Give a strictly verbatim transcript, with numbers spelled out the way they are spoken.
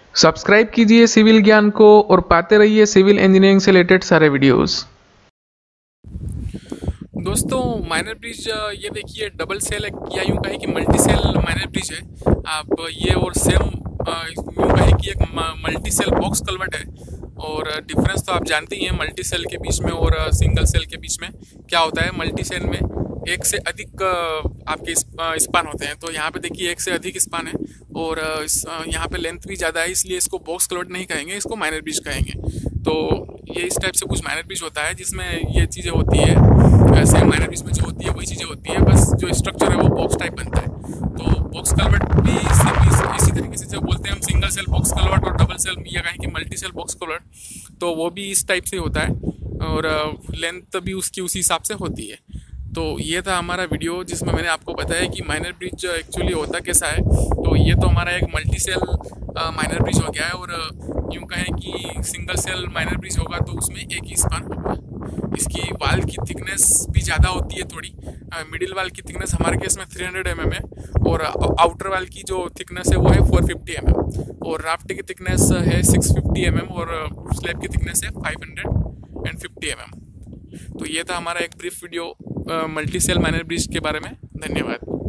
Subscribe कीजिए civil ज्ञान को और पाते रहिए सिविल इंजीनियरिंग से रिलेटेड सारे वीडियोस। दोस्तों माइनर ब्रिज ये देखिए डबल सेल है या यूँ कहें कि मल्टी सेल माइनर ब्रिज है। आप ये और सेम यूँ कहें कि एक मल्टी सेल बॉक्स कल्वर्ट है। और डिफरेंस तो आप जानते ही हैं मल्टी सेल के बीच में और सिंगल सेल के बीच में क्या होता है। मल्टी सेल में एक से अधिक आपके स्पान होते हैं, तो यहाँ पे देखिए एक से अधिक स्पान है और यहाँ पे लेंथ भी ज़्यादा है, इसलिए इसको बॉक्स कल्वर्ट नहीं कहेंगे, इसको माइनर ब्रिज कहेंगे। तो ये इस टाइप से कुछ माइनर ब्रिज होता है जिसमें ये चीज़ें होती है। ऐसे माइनर ब्रिज में जो होती है वही चीज़ें होती है, बस जो स्ट्रक्चर है वो बॉक्स टाइप बनता है। तो बॉक्स कल्वर्ट भी इसी तरीके से जो बोलते हैं हम सिंगल सेल बॉक्स कल्वर्ट और डबल सेल या कहें कि मल्टी सेल बॉक्स कल्वर्ट, तो वो भी इस टाइप से होता है और लेंथ भी उसकी उसी हिसाब से होती है। तो ये था हमारा वीडियो जिसमें मैंने आपको बताया कि माइनर ब्रिज एक्चुअली होता कैसा है। तो ये तो हमारा एक मल्टी सेल माइनर ब्रिज हो गया है और यूँ कहें कि सिंगल सेल माइनर ब्रिज होगा तो उसमें एक ही स्पान होगा। इसकी वाल की थिकनेस भी ज़्यादा होती है थोड़ी। मिडिल वाल की थिकनेस हमारे केस में थ्री हंड्रेड एम एम है और आउटर वाल की जो थिकनेस है वो है फोर फिफ्टी एम एम और राफ्ट की थिकनेस है सिक्स फिफ्टी एम एम और स्लैब की थिकनेस है five hundred and fifty M M. तो ये था हमारा एक brief video multi cell minor bridge के बारे में। धन्यवाद।